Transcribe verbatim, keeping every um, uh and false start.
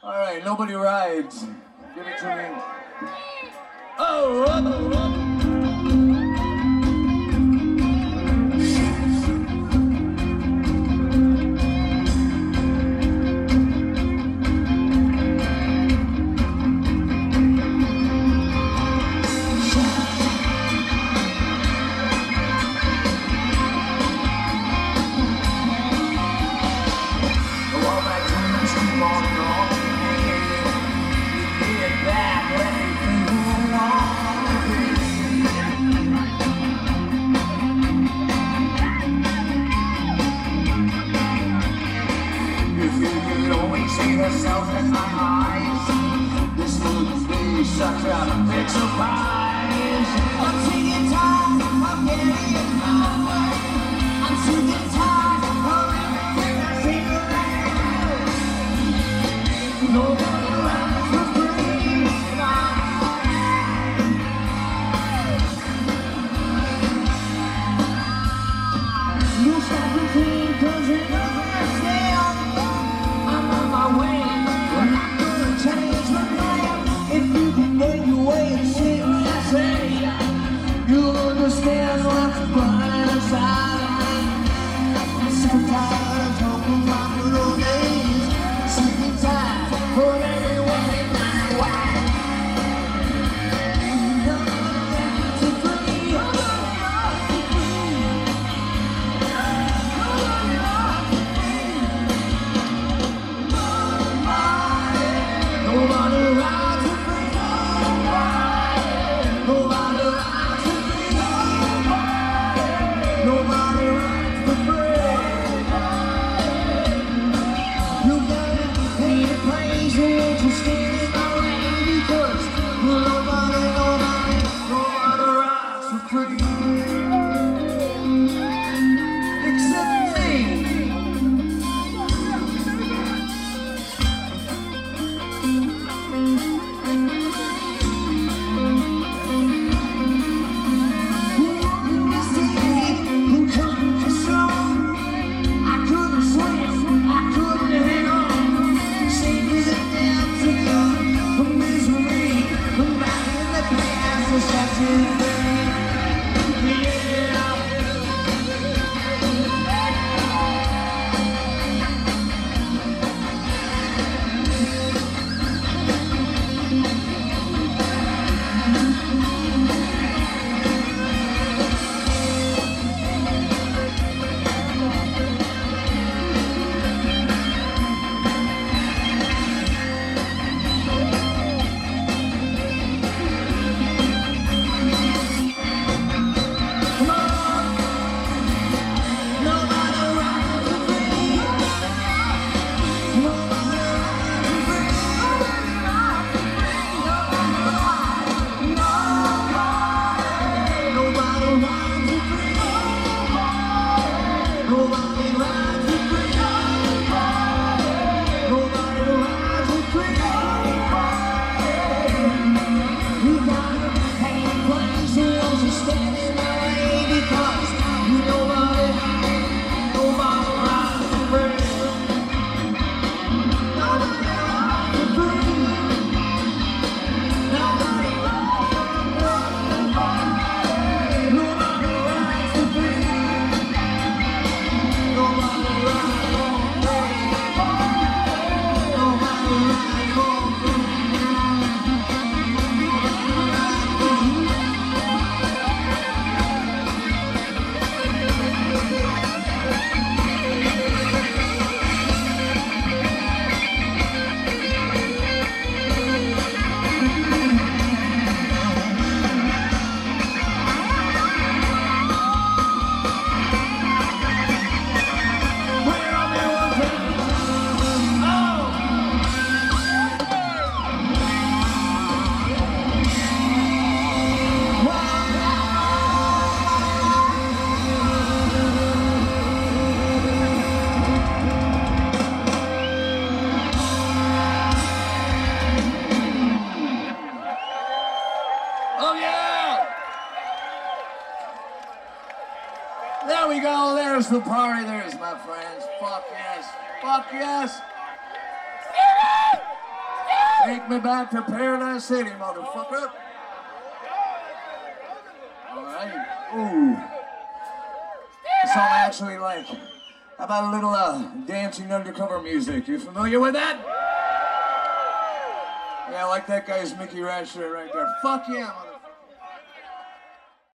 All right, nobody rides. Give it to me. Oh, oh, oh. Yourself in my eyes. This would be such a big surprise. I'm sick and tired of getting my way. I'm sick and tired of everything I see around. Nobody around for free. You stop and think, 'cause you never understand. I'm on my way. We're not gonna change my plan. If you can make your way and see what I say, you'll understand what's burning inside. I'm sick and tired of talking about good old days. Sick and tired for everyone in my way. To free, nobody rides with me. Nobody rides with me. Nobody rides with me. You gotta pay the price and to stand in my way, because nobody, nobody, nobody rides with me. Except me. There we go, there's the party, there's my friends. Fuck yes, fuck yes. Take me back to Paradise City, motherfucker. All right. Ooh. The song I actually like. How about a little uh, dancing undercover music? You familiar with that? Yeah, I like that guy's Mickey Ratchet right there. Fuck yeah, motherfucker.